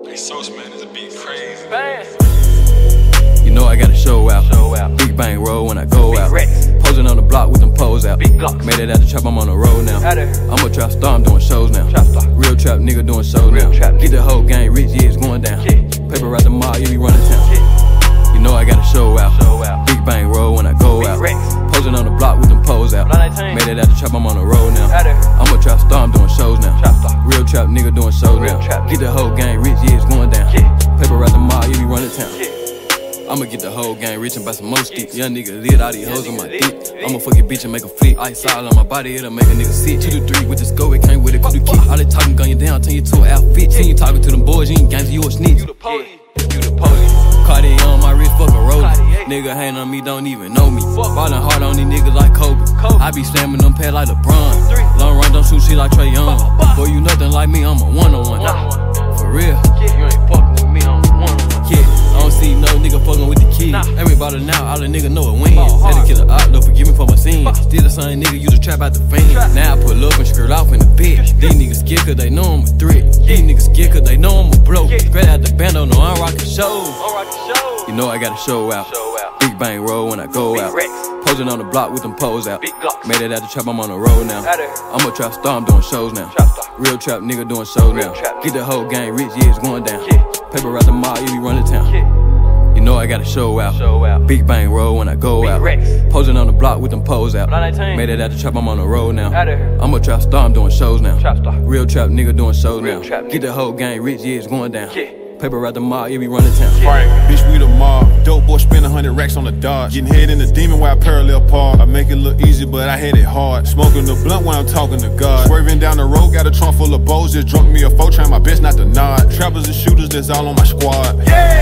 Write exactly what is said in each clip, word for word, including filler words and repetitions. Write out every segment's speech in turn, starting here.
Hey, Sauce Man, this beat crazy. Bang. You know I gotta show out. Show out. Big bang roll when I go Big out. Rex. Posing on the block with them pose out. Big Glocks. Made it out the trap, I'm on the road now. Out there. I'm a trap star, I'm doing shows now. Trap star. Real trap nigga doing shows Real now. trap Get the whole gang rich, yeah, it's going down. Yeah. Paper out the mall, yeah, we running town. Yeah. You know I gotta show out. Show out. Big bang roll when I go Big out. Rex. Posing on the block with them pose out. Blood nineteen. Made it out the trap, I'm on the road now. Out there. I'm a trap star, I'm doing shows now. Trap star. Real trap nigga doing shows Real now. trap Get the whole gang rich, yeah, it's going down. Yeah. Paper out the mall, yeah, we running town. Yeah. I'ma get the whole gang rich and buy some more sticks. Young nigga lit all these hoes on my dick. I'ma fuck your bitch and make a flip. Ice all on my body, it'll make a nigga sick. Two to three with the scope, it came with a kudu kick. All that talking gun you down, turn you to an outfit. See you talking to them boys, you ain't gangs, you a snitch. You the police. You the police. Cartier on my wrist, fuck a roller. Nigga hang on me, don't even know me. Ballin' hard on these niggas like Kobe. I be slamming them pads like LeBron. Long run, don't shoot shit like Trae Young. Boy, you nothing like me, I'm a one-on-one. For real. You ain't fucking with me on one. Yeah, I don't see no nigga fucking with the kid. Nah. Everybody now, all the nigga know it wins. Ball Had to hard. kill a op, no forgive me for my sins. Still the same nigga, you the trap out the fan. Trap. Now I pull up and skirt off in the bed. These niggas scared cause they know I'm a threat. These niggas scared cause they know I'm a blow. Yeah. Straight out the bando, no I'm rockin' shows. Alright, the show. You know I gotta show out. Show out. Big bang roll when I go Big out. Rex. Posing on the block with them pose out. Big Glocks. Made it out the trap, I'm on the road now. Out there. I'm a trap star, I'm doing shows now. Trap star. Real trap nigga doing shows Real now. trap. Get the whole gang rich, yeah, it's going down. Yeah. Paper out the mall, yeah, we running town. Yeah. You know I gotta show out. Show out. Big bang roll when I go Big out. Rex. Posing on the block with them pose out. Blood nineteen. Made it out the trap, I'm on the road now. Out there. I'm a trap star, I'm doing shows now. Trap star. Real trap nigga doing shows Real now. trap Get nigga. the whole gang rich, yeah, it's going down. Yeah. Paper out the mall, yeah, we running town. Frank. Bitch, we the mob. Dope boy spend a hundred racks on the Dodge. Getting head in the demon while I parallel park. I make it look easy, but I hit it hard. Smoking the blunt when I'm talking to God. Swerving down the road, got a trunk full of bows. Just drunk me a four, trying my best not to nod. Trappers and shooters, that's all on my squad.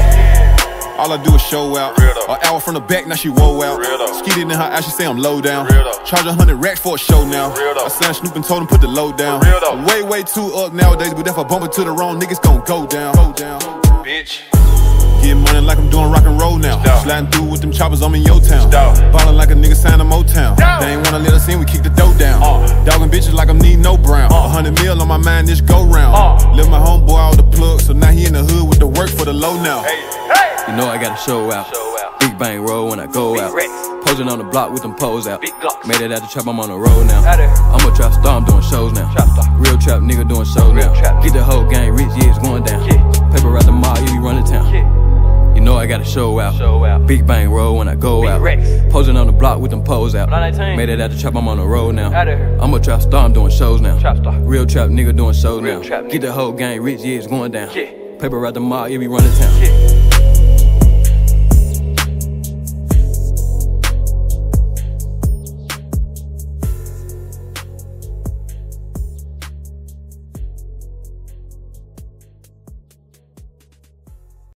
All I do is show out. Real though. An hour from the back, now she roll out. Real though. Skeeted in her eye, she say I'm low down. Real though. Charge a hundred racks for a show now. Real though. I signed Snoop and told him put the low down. Real though. Way, way too up nowadays, but if I bump into the wrong niggas, gon' go down. Go down. Bitch. Get money like I'm doing rock and roll now. Stop. Sliding through with them choppers, I'm in your town. Stop. Ballin' like a nigga signed a Motown. Stop. They ain't wanna let us in, we kick the dough down. Uh. Dogging bitches like I'm need no brown. A Uh. hundred mil on my mind, this go round. Uh. Live my homeboy out the plug, so now he in the hood with the work for the low now. Hey, hey. You know I gotta show out. Show out. Big bang roll when I go Big out. Rex. Posing on the block with them pose out. Big Glocks. Made it out the trap, I'm on the road now. Out there. I'm a trap star, I'm doing shows now. Trap star. Real trap nigga doing shows Real now. trap. Get the whole gang rich, yeah, it's going down. Yeah. Paper out the mall, yeah, we running town. Yeah. You know I gotta show out. Show out. Big bang roll when I go Big out. Rex. Posing on the block with them pose out. Blood nineteen. Made it out the trap, I'm on the road now. Out there. I'm a trap star, I'm doing shows now. Trap star. Real trap nigga doing shows Real now. trap Get nigga. the whole gang rich, yeah, it's going down. Yeah. Paper out the mall, yeah, we running town. Yeah.